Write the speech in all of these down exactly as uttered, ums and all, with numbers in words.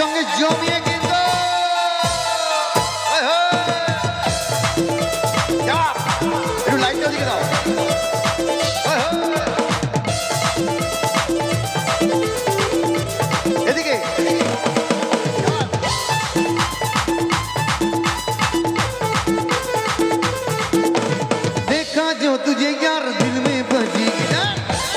একসঙ্গে জমিয়ে কিন্তু একটু লাইটটা দিকে দাও। এদিকে देखा जो तुझे यार दिल में बजी गिटार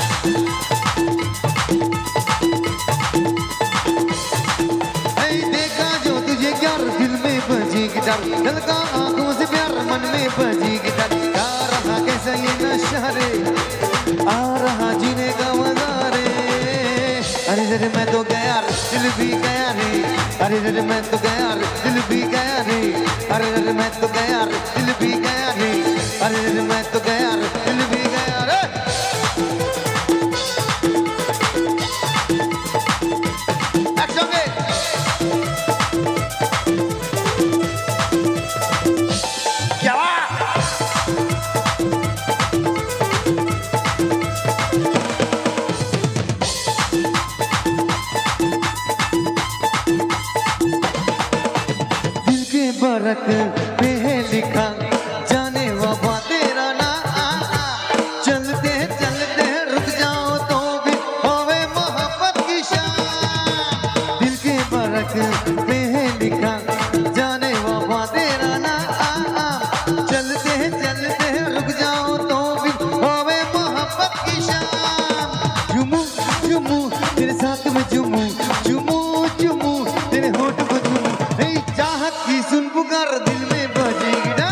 देखा जो तुझे यार दिल में बजी गिटार ललका आंखों से प्यार मन में बजी गिटार आ रहा कैसा ये नशा रे आ रहा जीने का मजा रे अरे रे मैं तो गया दिल भी गया रे अरे रे मैं तो गया दिल भी गया रे अरे रे मैं तो गया दिल भी गया रे अरे रे मैं तो गया दिल भी गया रे একসঙ্গে क्या दिल के बरक पे है लिखा जाने वफा तेरा ना चलते चलते रुक जाओ तो भी होवे मोहब्बत की शान दिल के बरक पे है लिखा जाने वफा तेरा ना चलते चलते रुक जाओ तो भी होवे मोहब्बत की शान जुमू जुमू तेरे साथ में जुमू जुमू जुमू तेरे होठ को जुमू चाहत की सुन पुकार दिल में बजेगी ना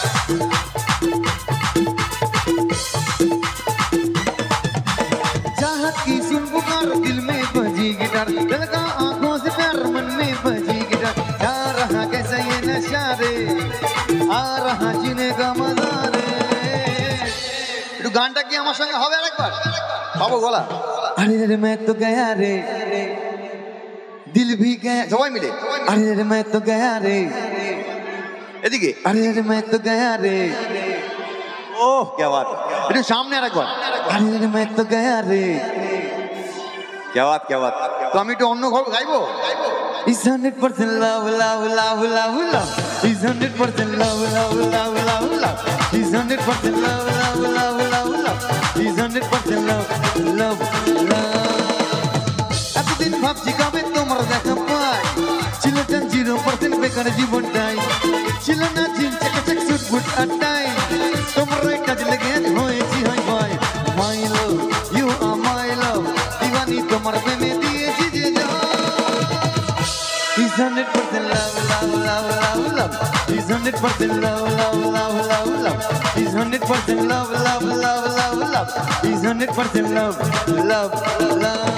चाहत की सुन पुकार दिल में बजी गिटार ललका आंखों से प्यार मन में बजी गिटार जा रहा कैसा ये नशा रे आ रहा जीने का मजा रे একটু গানটা কি আমার সঙ্গে হবে আরেকবার বাবু গলা अरे रे मैं तो गया रे दिल भी गया সবাই মিলে अरे रे मैं तो गया रे এদিকে अरे रे मैं तो गया रे ओह क्या बात একটু সামনে আরেকবার अरे रे मैं तो गया रे क्या बात क्या बात তো আমি একটু অন্য গাইবো It's one hundred percent love love love love love It's one hundred percent love love love love love It's one hundred percent love love love love love It's one hundred percent love love love এতদিন ভাবছি কবে তোমার দেখা পাই ছিল জান zero percent বেকার জীবনটাই ছিল না জিন চাকাচাক সুটবুট আটাই তোমার কাজ লেগে হয়েছি হাই ভাই মাই লাভ ইউ আর মাই লাভ দিওয়ানি তোমার প্রেমে দিয়েছি যে জান It's one hundred percent love love love love love It's one hundred percent love love love love love It's one hundred percent love love love love love It's one hundred percent love love love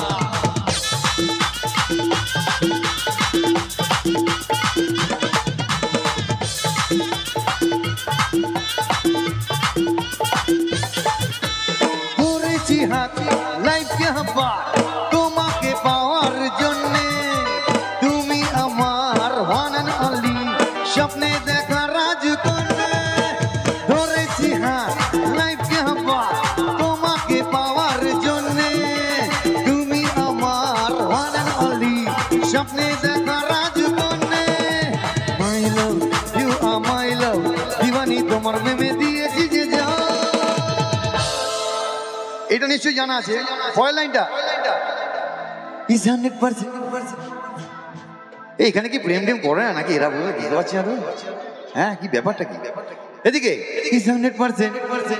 life কে হাবার তোমাকে পাওয়ার জন্য তুমি আমার one and only স্বপ্নে দেখা রাজকন্যা ধরেছি হাত লাইফ কে হাবার তোমাকে পাওয়ার জন্য তুমি আমার ওয়ান এন্ড অনলি স্বপ্নে দেখা রাজকন্যা মাই লাভ ইউ আর মাই লাভ দিওয়ানি তোমার প্রেমে দিয়েছি যে জান এটা নিশ্চয়ই জানা আছে পরের লাইনটা It's one hundred percent এখানে কি প্রেম টেম করে না নাকি এরা বলে বুঝতে পারছি না হ্যাঁ কি ব্যাপারটা কি এদিকে It's one hundred percent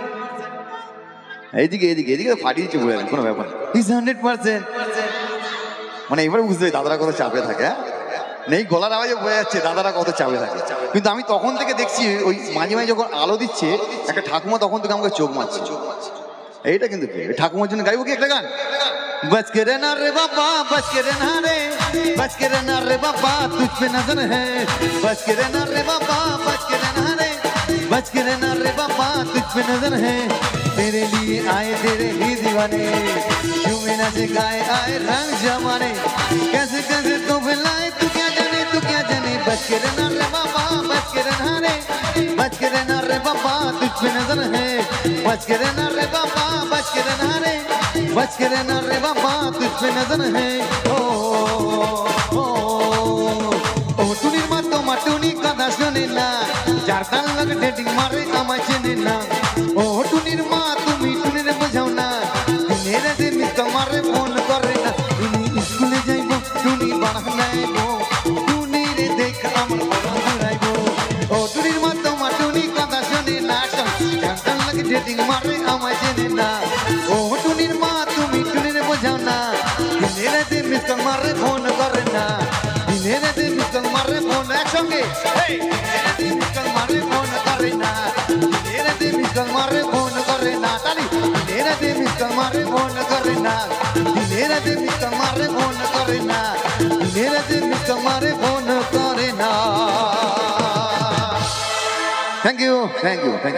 এইদিকে এদিকে এদিকে ফাটিয়ে দিচ্ছে বলে কোনো ব্যাপার It's one hundred percent মানে এবার বুঝতে দাদারা কত চাপে থাকে নেই গলার আওয়াজে বোঝা যাচ্ছে দাদারা কত চাপে থাকে কিন্তু আমি তখন থেকে দেখছি ওই মাঝে মাঝে যখন আলো দিচ্ছে একটা ঠাকুমা তখন থেকে আমাকে চোখ মারছে এইটা কিন্তু ঠাকুমার জন্য গাইবো কি একটা গান बच के रहना रे बाबा बच के रहना रे बच के रहना रे बाबा तुझ पे नजर है बच के रहना रे बाबा बच के रहना रे बच के रहना रे बाबा तुझ पे नजर है तेरे लिए आए तेरे ही दीवाने झूमे नाचे गाए आए रंग जमाने कैसे कैसे तो बुलाए तू क्या जाने तू क्या जाने बच के रहना रे बाबा बच के रहना रे बच के रहना रे बाबा तुझ पे नजर है बच के रहना रे बाबा बच के रहना रे बच के रहना रे बाबा तुझ पे नजर है ओ, ओ, ओ, ओ যার তার লগে ডেটিং মারে আমায় চেনে না ও টুনির মা তুমি টুনির বোঝাও না দিনের রাতে মিস কল মারে ফোন করে না টুনি স্কুলে যাইবো টুনি বাড়া নাইবো টুনির দেখ আমার বাবা ঘুরাইবো ও টুনির মা তোমার টুনি কথা শোনে না যার তার লগে ডেটিং মারে আমায় চেনে না ও টুনির মা তুমি টুনির বোঝাও না দিনের রাতে মিস কল মারে ফোন করে না দিনের রাতে মিস কল মারে ফোন একসঙ্গে এই দিনের রাতে মিস কল মারে ফোন করে না দিনের রাতে মিস কল মারে ফোন করে না তালি দিনের রাতে মিস কল মারে ফোন করে না দিনের রাতে মিস কল মারে ফোন করে না দিনের রাতে মিস কল মারে ফোন করে না thank you thank you thank you